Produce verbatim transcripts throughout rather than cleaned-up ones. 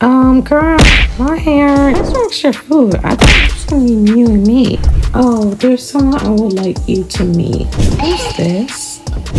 Um, girl, my hair. It's no extra food. I thought it was gonna be you and me. Oh, there's someone I would like you to meet. Who's this?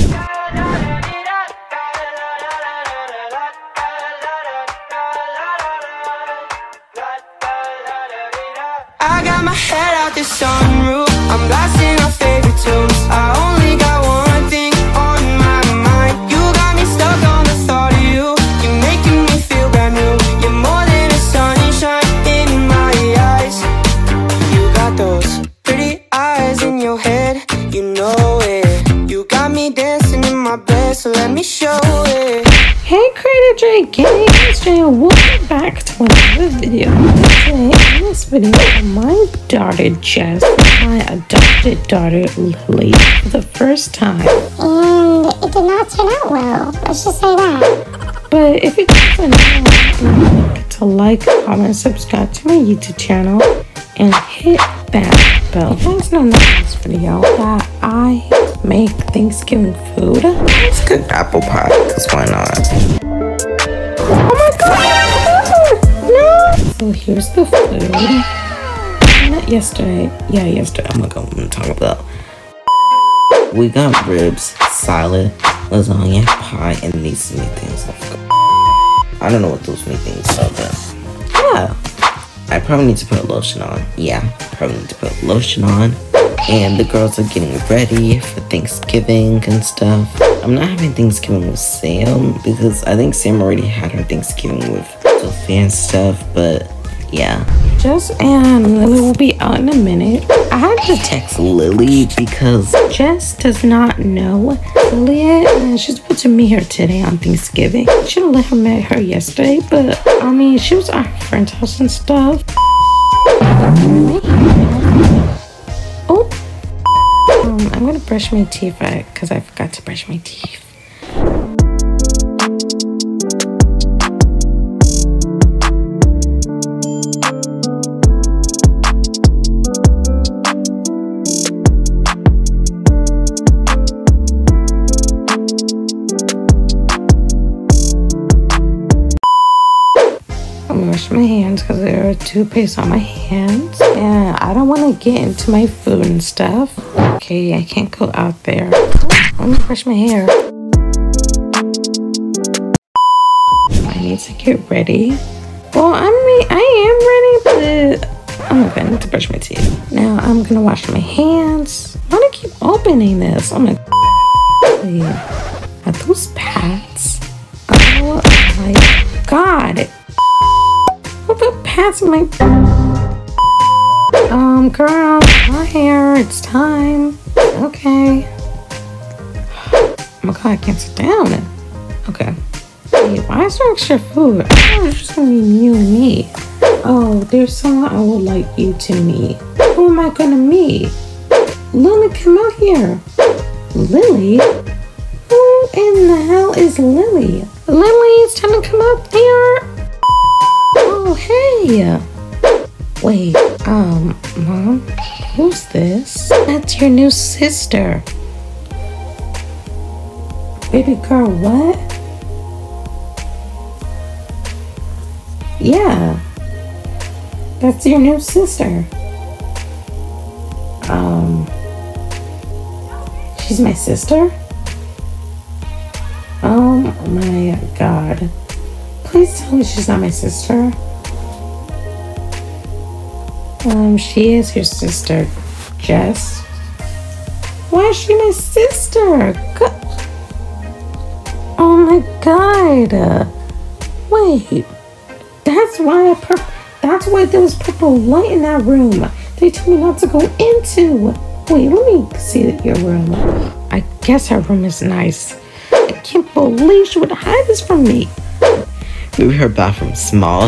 I got my head out the sunroof. I'm blasting our favorite tunes. I only got one thing on my mind. You got me stuck on the thought of you. You're making me feel brand new. You're more than a sunshine in my eyes. You got those pretty eyes in your head. You know it. You got me dancing in my bed, so let me show it. Hey Creator J Gang, it's Jay and welcome back to another video. Today in this video, my daughter Jess, my adopted daughter Lilly, for the first time. And it did not turn out well, let's just say that. But if you guys are new, don't forget to like, comment, subscribe to my YouTube channel, and hit that bell. You guys know in this video that I make Thanksgiving food. Let's cook apple pie, because why not? Oh my god! No! So here's the food. Not yesterday. Yeah, yesterday. I'm gonna go and talk about. We got ribs, salad, lasagna, pie, and these meat things. I don't know what those meat things are, but yeah. I probably need to put lotion on. Yeah, probably need to put lotion on. And the girls are getting ready for Thanksgiving and stuff. I'm not having Thanksgiving with Sam because I think Sam already had her Thanksgiving with Sophia and stuff, but yeah. Jess and Lily will be out in a minute. I had to text Lily because Jess does not know Lily yet, and she's supposed to meet her today on Thanksgiving. She didn't let her meet her yesterday, but I mean, she was at her friend's house and stuff. Oh, um, I'm gonna brush my teeth because I forgot to brush my teeth. Wash my hands because there are toothpaste on my hands, and I don't want to get into my food and stuff. Okay, I can't go out there. Let me brush my hair. I need to get ready. Well, I mean, I am ready, but I'm okay. I need to brush my teeth. Now I'm gonna wash my hands. I want to keep opening this. I'm like, are those pads? Oh my god. What the pats in my um girl, my hair, it's time. Okay. Oh my god, I can't sit down. Okay. Hey, why is there extra food? I thought it was just gonna be you and me. Oh, there's someone I would like you to meet. Who am I gonna meet? Lily, come out here. Lily? Who in the hell is Lily? Lily, it's time to come up here. Oh, hey! Wait, um, Mom, who's this? That's your new sister. Baby girl, what? Yeah, that's your new sister. Um, she's my sister? Oh my god. Please tell me she's not my sister. Um, she is your sister, Jess. Why is she my sister? God. Oh my god. Wait. That's why I pur- That's why there was purple light in that room. They told me not to go into. Wait, let me see your room. I guess her room is nice. I can't believe she would hide this from me. Maybe her bathroom's small.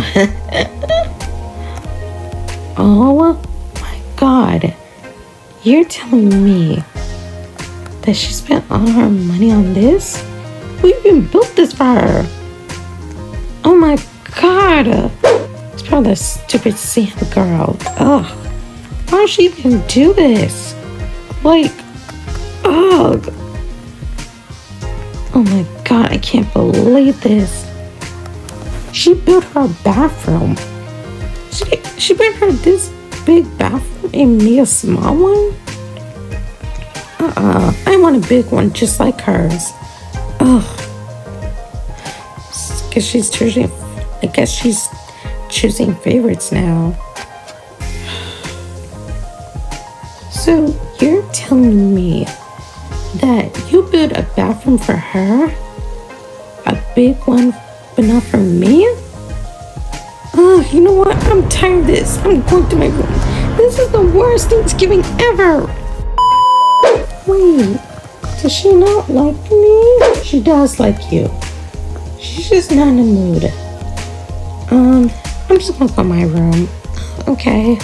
Oh my god. You're telling me that she spent all her money on this? Who even built this for her? Oh my god. It's probably the stupid Santa girl. Ugh. Why would she even do this? Like, ugh. Oh my god, I can't believe this. She built her a bathroom. She, she built her this big bathroom and me a small one? Uh-uh. I want a big one just like hers. Ugh. Guess she's choosing, I guess she's choosing favorites now. So you're telling me that you built a bathroom for her? A big one, but not for me? Ugh, you know what? I'm tired of this. I'm going to my room. This is the worst Thanksgiving ever. Wait, does she not like me? She does like you. She's just not in the mood. Um, I'm just gonna go in my room. Okay.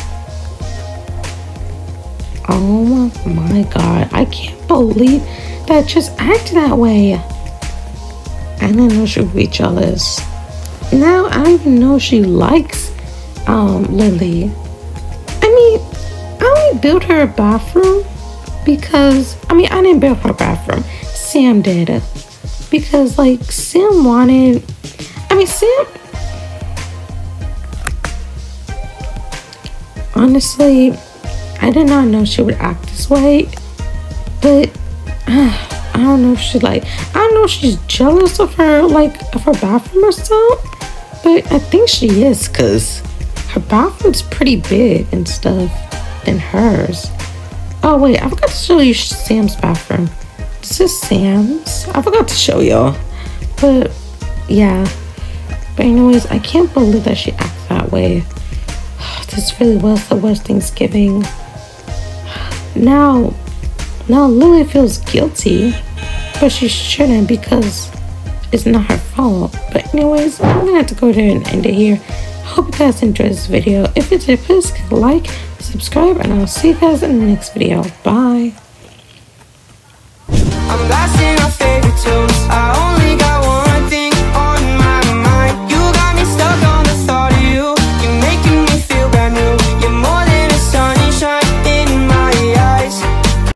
Oh my god, I can't believe that just acted that way. I didn't know she would be jealous. Now I don't even know she likes um Lilly. I mean, I only built her a bathroom because I mean I didn't build her a bathroom. Sam did. Because like Sam wanted I mean Sam honestly I did not know she would act this way, but uh, I don't know if she like, I don't know if she's jealous of her, like, of her bathroom or something, but I think she is, because her bathroom's pretty big and stuff than hers. Oh, wait, I forgot to show you Sam's bathroom. This is Sam's. I forgot to show y'all, but yeah. But anyways, I can't believe that she acts that way. This really was the worst Thanksgiving. Now, now Lilly feels guilty, but she shouldn't because it's not her fault. But anyways, I'm gonna have to go there and end it here. Hope you guys enjoyed this video. If you did, please like, subscribe, and I'll see you guys in the next video. Bye.